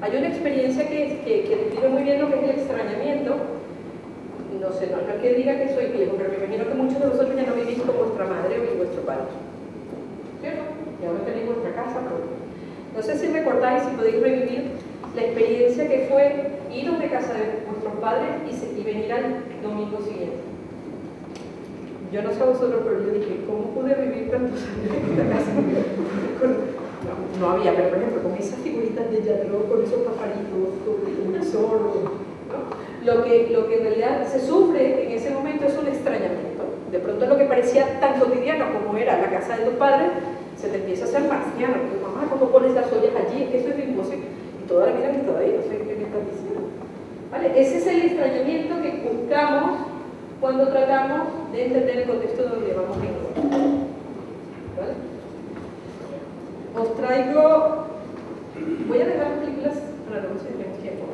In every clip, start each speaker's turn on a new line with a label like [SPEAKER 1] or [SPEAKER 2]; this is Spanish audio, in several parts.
[SPEAKER 1] Hay una experiencia que describe muy bien lo que es el extrañamiento. No sé, no es que diga que soy viejo, pero me imagino que muchos de vosotros ya no vivís con vuestra madre o vuestro padre, ¿cierto? Ya no tenéis vuestra casa, pero no sé si recordáis, si podéis revivir la experiencia que fue iros de casa de vuestros padres y venir al domingo siguiente. Yo no sé a vosotros, pero yo dije, ¿cómo pude vivir tantos años en esta casa? No había, pero por ejemplo, con esas figuritas de Yadro, con esos pajaritos, con el sol, ¿no? Lo que en realidad se sufre en ese momento es un extrañamiento. De pronto lo que parecía tan cotidiano como era la casa de tus padres, se te empieza a hacer marciano. Tu mamá, ¿cómo pones las ollas allí? Es que eso es imposible. Y toda la vida han estado ahí, no sé qué me estás diciendo. ¿Vale? Ese es el extrañamiento que buscamos cuando tratamos de entender el contexto donde vamos a encontrar. ¿Vale? Os traigo, voy a dejar las películas para luego si tenemos tiempo.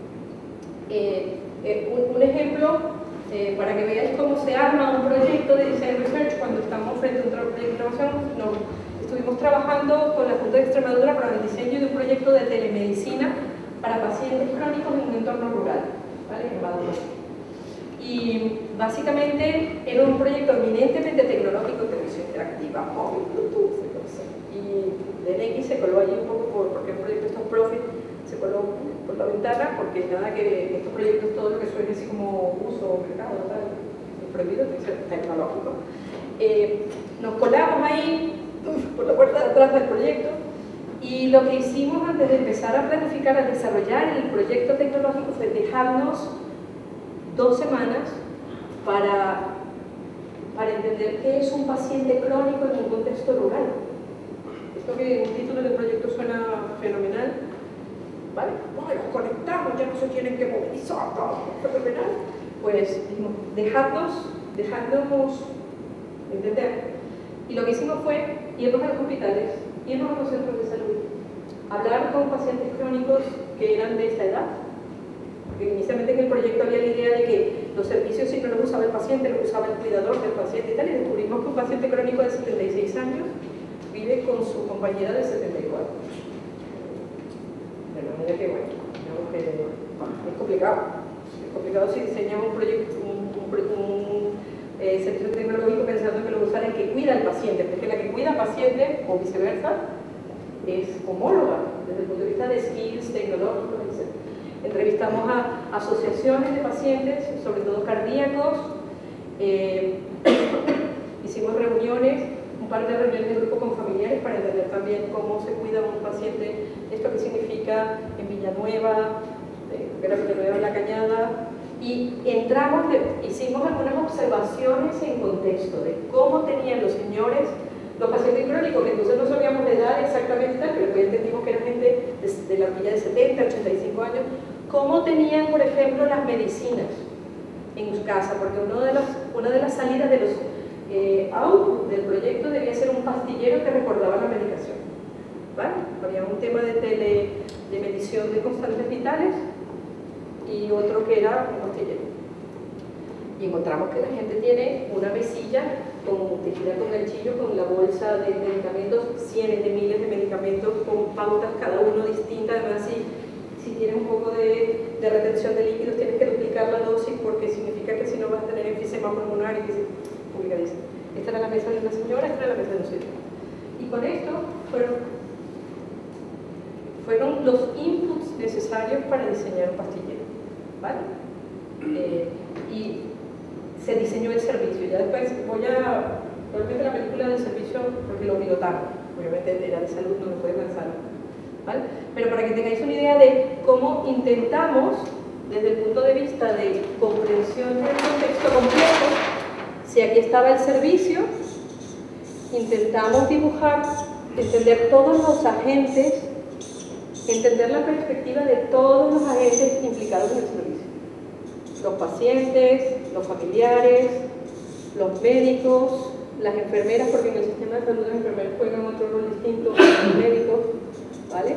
[SPEAKER 1] Un ejemplo para que veáis cómo se arma un proyecto de Design Research cuando estamos frente a un proyecto de innovación. Estuvimos trabajando con la Junta de Extremadura para el diseño de un proyecto de telemedicina para pacientes crónicos en un entorno rural, ¿vale? En Badalona. Y básicamente era un proyecto eminentemente tecnológico, televisión interactiva, móvil, Bluetooth, y DNX se coló allí un poco porque el proyecto Stop Profit se coló por la ventana, porque nada que estos proyectos, todo lo que suene así como uso, mercado, tal, es prohibido, tiene que ser tecnológico. Nos colamos ahí por la puerta de atrás del proyecto y lo que hicimos antes de empezar a planificar, a desarrollar el proyecto tecnológico fue dejarnos 2 semanas para entender qué es un paciente crónico en un contexto rural. Esto que el título del proyecto suena fenomenal, ¿vale? Bueno, conectamos, ya no se tienen que movilizar, todo fenomenal. Pues dijimos, dejadnos entender. Y lo que hicimos fue irnos a los hospitales, irnos a los centros de salud, hablar con pacientes crónicos que eran de esta edad. Porque inicialmente en el proyecto había la idea de que los servicios si no los usaba el paciente, los usaba el cuidador del paciente y tal, y descubrimos que un paciente crónico de 76 años vive con su compañera de 74. De manera que, bueno, es complicado. Es complicado si diseñamos un proyecto, servicio tecnológico pensando que lo usara el que cuida al paciente, porque la que cuida al paciente, o viceversa, es homóloga desde el punto de vista de skills tecnológicos, etc. Entrevistamos a asociaciones de pacientes, sobre todo cardíacos, hicimos reuniones, un par de reuniones de grupo con familiares para entender también cómo se cuida un paciente, esto que significa en Villanueva, Villanueva en la Cañada, y hicimos algunas observaciones en contexto de cómo tenían los señores, los pacientes crónicos, que entonces no sabíamos la edad exactamente tal, pero ya entendimos que era gente de la horquilla de 70, 85 años, cómo tenían, por ejemplo, las medicinas en su casa, porque una de las salidas de los outputs del proyecto debía ser un pastillero que recordaba la medicación, ¿vale? Había un tema de medición de constantes vitales y otro que era un pastillero. Y encontramos que la gente tiene una mesilla tejida con ganchillo, con la bolsa de medicamentos, cientos de miles de medicamentos con pautas, cada uno distinta. Además, si tienes un poco de retención de líquidos, tienes que duplicar la dosis porque significa que si no vas a tener enfisema pulmonar y que se publicadiza. Esta era la mesa de una señora, esta era la mesa de un señor. Y con esto fueron los inputs necesarios para diseñar un pastillero, ¿vale? Y se diseñó el servicio. Ya después probablemente la película del servicio, porque lo pilotaron, obviamente era de salud, no me puede lanzar, ¿vale? Pero para que tengáis una idea de cómo intentamos, desde el punto de vista de comprensión del contexto completo, si aquí estaba el servicio, intentamos dibujar, entender todos los agentes, entender la perspectiva de todos los agentes implicados en el servicio. Los pacientes, los familiares, los médicos, las enfermeras, porque en el sistema de salud las enfermeras juegan otro rol distinto a los médicos, ¿vale?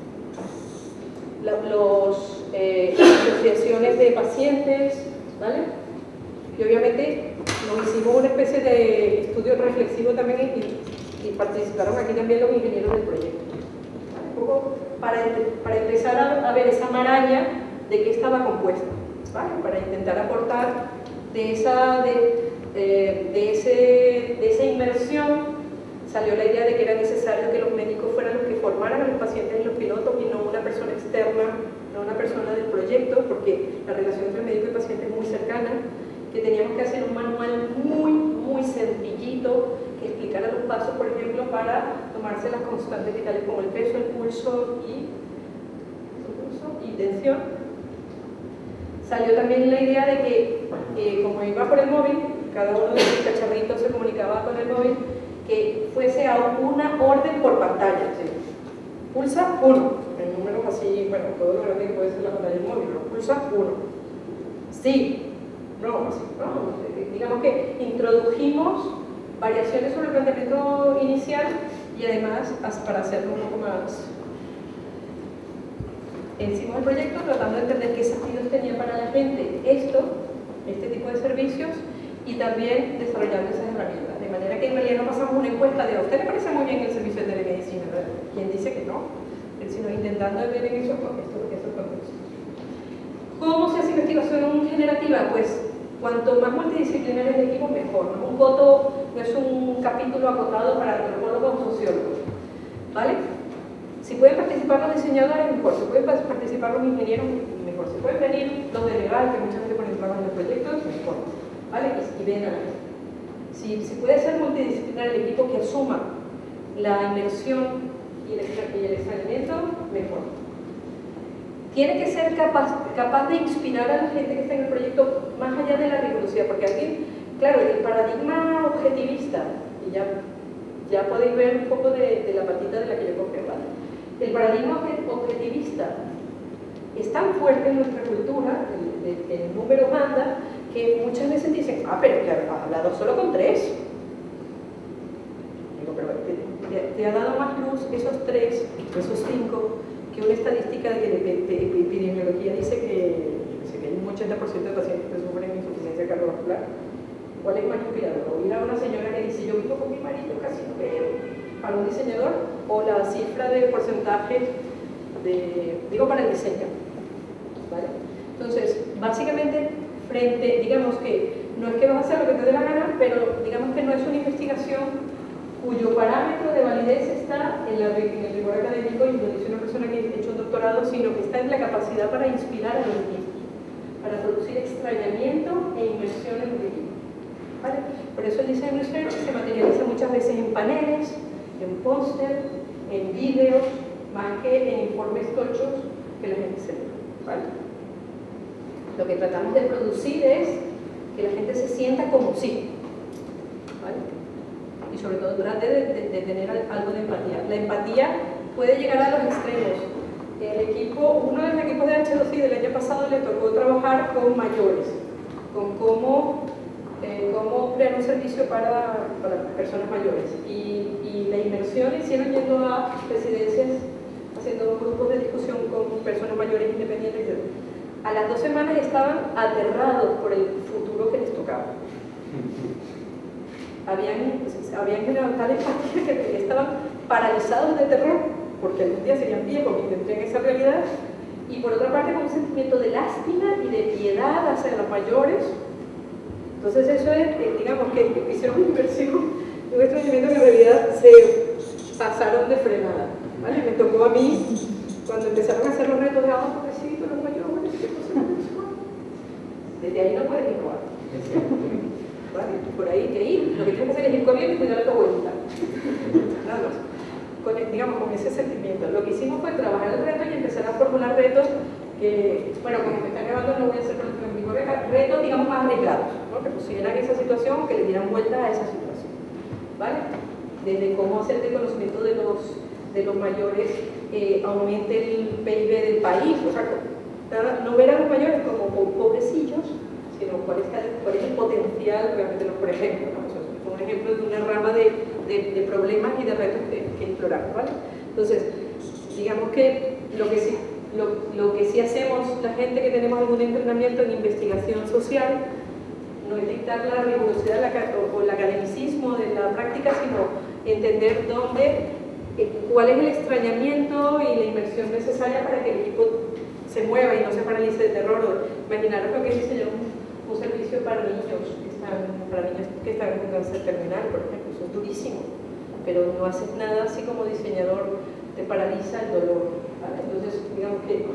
[SPEAKER 1] Las asociaciones de pacientes, ¿vale? Y obviamente nos hicimos una especie de estudio reflexivo también y participaron aquí también los ingenieros del proyecto, ¿vale? Un poco para empezar a ver esa maraña de qué estaba compuesta, ¿vale? Para intentar aportar de esa inmersión. Salió la idea de que era necesario que los médicos fueran los que formaran a los pacientes y los pilotos y no una persona externa, no una persona del proyecto, porque la relación entre médico y paciente es muy cercana, que teníamos que hacer un manual muy sencillito que explicara los pasos, por ejemplo, para tomarse las constantes vitales como el peso, el pulso y tensión. Salió también la idea de que como iba por el móvil, cada uno de los cacharritos se comunicaba con el móvil, que fuese a una orden por pantalla. ¿Sí? Pulsa 1, en números así, bueno, todo lo grande que puede ser la pantalla del móvil, pero pulsa 1. Sí, no, así, no. Digamos que introdujimos variaciones sobre el planteamiento inicial y además para hacerlo un poco más encima del proyecto, tratando de entender qué sentidos tenía para la gente este tipo de servicios, y también desarrollando esas herramientas. De manera que en realidad no pasamos una encuesta de ¿a usted le parece muy bien el servicio de telemedicina? ¿Quién dice que no? Sino intentando ver en esos contextos. ¿Cómo se hace investigación generativa? Pues cuanto más multidisciplinario el equipo, mejor. Un coto no es un capítulo acotado para antropólogos o sociólogos, ¿vale? Si pueden participar los diseñadores, mejor. Si pueden participar los ingenieros, mejor. Si pueden venir los de legal, que mucha gente pone trabajo en los proyectos, mejor, ¿vale? Y ven a ver. Si puede ser multidisciplinar el equipo que asuma la inmersión y el extrañamiento, mejor. Tiene que ser capaz de inspirar a la gente que está en el proyecto más allá de la rigurosidad, porque aquí, claro, el paradigma objetivista, y ya podéis ver un poco de la patita de la que yo cogí, ¿vale? El paradigma objetivista es tan fuerte en nuestra cultura, el número manda, que muchas veces dicen, pero que has hablado solo con 3. Digo, pero te ha dado más luz esos 3, esos 5, que una estadística de epidemiología dice que hay un 80% de pacientes que sufren insuficiencia cardiovascular. ¿Cuál es más inspirador? Oír a una señora que dice, yo vivo con mi marido, casi no veo, para un diseñador, o la cifra de porcentaje digo, para el diseño, ¿vale? Entonces, básicamente, digamos que no es que vas a hacer lo que te dé la gana, pero digamos que no es una investigación cuyo parámetro de validez está en el rigor académico, y no dice una persona que ha hecho un doctorado, sino que está en la capacidad para inspirar a los equipos, para producir extrañamiento e inmersión en el equipo, ¿vale? Por eso el design research se materializa muchas veces en paneles, en póster, en vídeos, más que en informes tochos que la gente se lee, ¿vale? Lo que tratamos de producir es que la gente se sienta como sí, ¿vale? Y sobre todo trate de tener algo de empatía. La empatía puede llegar a los extremos. Uno de los equipos de H2I del año pasado le tocó trabajar con mayores, con cómo crear un servicio para personas mayores. Y la inmersión hicieron yendo a residencias, haciendo grupos de discusión con personas mayores independientes, etc. A las 2 semanas estaban aterrados por el futuro que les tocaba. Habían generado tal empatía que estaban paralizados de terror, porque algún día serían viejos y tendrían esa realidad, y por otra parte con un sentimiento de lástima y de piedad hacia los mayores. Entonces eso es, digamos que hicieron una inversión, un extrañamiento que en realidad se pasaron de frenada, ¿vale? Me tocó a mí, cuando empezaron a hacer los retos de pobrecito, los mayores, ¿qué cosa es? Desde ahí no puedes innovar. ¿Vale? Por ahí que ir, lo que tienes que hacer es ir corriendo y cuidar a tu abuelita. Nada más. Con ese sentimiento. Lo que hicimos fue trabajar el reto y empezar a formular retos que, bueno, como me están grabando no voy a hacer con mi colega, retos, digamos, más arriesgados, ¿no? Que pusieran esa situación, que le dieran vuelta a esa situación, ¿vale? Desde cómo hacer el conocimiento de los mayores aumente el PIB del país, o sea, no ver a los mayores como pobrecillos, sino cuál es el potencial realmente, por ejemplo, ¿no? O sea, un ejemplo de una rama de problemas y de retos que explorar, ¿vale? Entonces, digamos que lo que sí hacemos la gente que tenemos algún entrenamiento en investigación social no es dictar la rigurosidad o el academicismo de la práctica, sino entender dónde ¿Cuál es el extrañamiento y la inversión necesaria para que el equipo se mueva y no se paralice de terror? Imaginaros lo que es diseñar un servicio para niños que están con cáncer terminal, por ejemplo. Eso es durísimo, pero no haces nada así como diseñador, te paraliza el dolor, ¿vale? Entonces, digamos que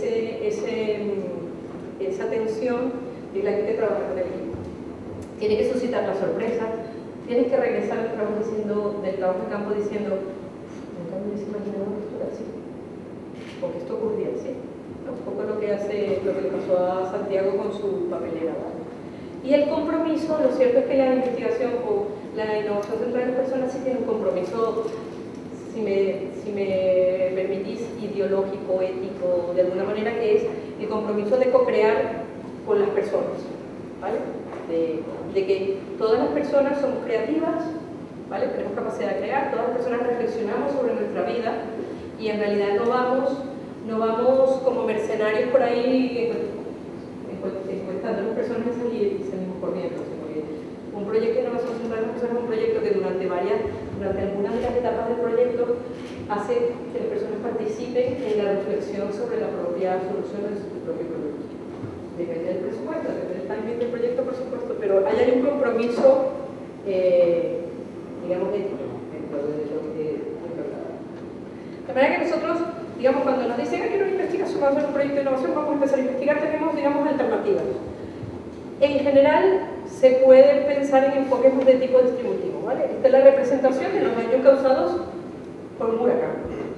[SPEAKER 1] esa tensión es la que te trabaja con el equipo. Tiene que suscitar la sorpresa, tienes que regresar del trabajo de campo diciendo, nunca me hubiese imaginado que esto era así, porque esto ocurría así. Un poco lo que le pasó a Santiago con su papelera, ¿vale? Y el compromiso, lo cierto es que la investigación o la innovación centrada en las personas sí tiene un compromiso, si me permitís, ideológico, ético, de alguna manera, que es el compromiso de co-crear con las personas, ¿vale? De que todas las personas somos creativas, ¿vale? Tenemos capacidad de crear, todas las personas reflexionamos sobre nuestra vida y en realidad no vamos como mercenarios por ahí encuestando a las personas y salimos corriendo. Un proyecto de innovación centrada en las personas es un proyecto que durante algunas de las etapas del proyecto hace que las personas participen en la reflexión sobre la propia solución de su propio producto. Depende del presupuesto, depende del timing del proyecto, por supuesto, pero hay un compromiso, digamos, ético dentro de lo que de manera que nosotros, digamos, cuando nos dicen que una investigación, vamos a hacer un proyecto de innovación, vamos a empezar a investigar, tenemos, digamos, alternativas. En general, se puede pensar en enfoques de tipo distributivo, ¿vale? Esta es la representación de los daños causados por un huracán.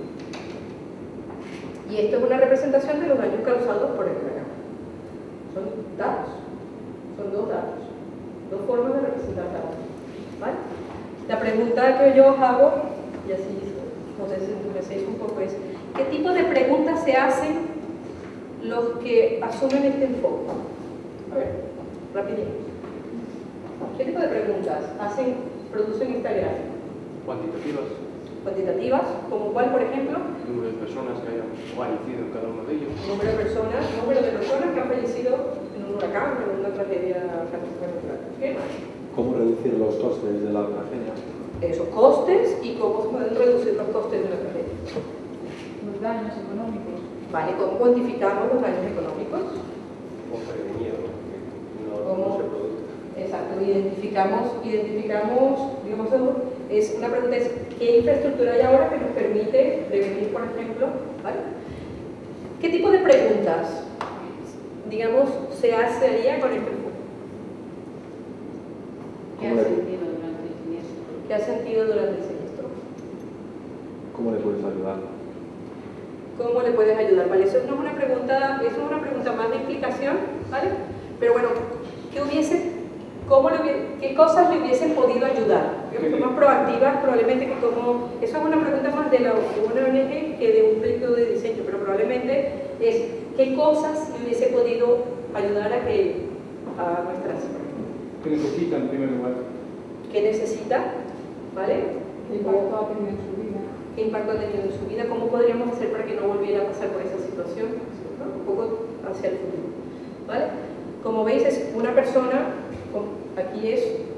[SPEAKER 1] Y esto es una representación de los daños causados por el huracán. Son datos, son dos datos, dos formas de representar datos, ¿vale? La pregunta que yo os hago, y así os entusiasméis un poco, es ¿qué tipo de preguntas se hacen los que asumen este enfoque? A ver, rapidito. ¿Qué tipo de preguntas producen esta gráfica?
[SPEAKER 2] Cuantitativas.
[SPEAKER 1] Cuantitativas, como cuál, por ejemplo?
[SPEAKER 2] El número de personas que hayan fallecido en cada uno de ellos.
[SPEAKER 1] Número de personas que han fallecido en un huracán, en una tragedia natural. ¿Qué más?
[SPEAKER 3] ¿Cómo reducir los costes de la tragedia?
[SPEAKER 1] Esos costes y cómo se pueden reducir los costes de la tragedia.
[SPEAKER 4] Los daños económicos.
[SPEAKER 1] Vale, ¿cómo cuantificamos los daños económicos?
[SPEAKER 2] O prevenir, no se produce.
[SPEAKER 1] Exacto, identificamos, digamos, es una pregunta es ¿qué infraestructura hay ahora que nos permite prevenir, por ejemplo? ¿Vale? ¿Qué tipo de preguntas, digamos, se haría con este enfoque?
[SPEAKER 4] ¿Qué ha sentido durante el siniestro?
[SPEAKER 1] ¿Qué ha sentido durante el siniestro?
[SPEAKER 3] ¿Cómo le puedes ayudar?
[SPEAKER 1] ¿Cómo le puedes ayudar? ¿Vale? Eso no es una pregunta, más de implicación, ¿vale? Pero bueno, ¿qué cosas le hubiesen podido ayudar? Digamos, más proactivas, probablemente que como... Eso es una pregunta más de una ONG que de un proyecto de diseño, pero probablemente es ¿qué cosas le hubiese podido ayudar a nuestras...
[SPEAKER 5] ¿Qué necesita en primer lugar?
[SPEAKER 1] ¿Qué necesita? ¿Vale?
[SPEAKER 4] ¿Qué impacto ha tenido en su vida?
[SPEAKER 1] ¿Qué impacto ha tenido en su vida? ¿Cómo podríamos hacer para que no volviera a pasar por esa situación? ¿No? Un poco hacia el futuro, ¿vale? Como veis, es una persona, aquí es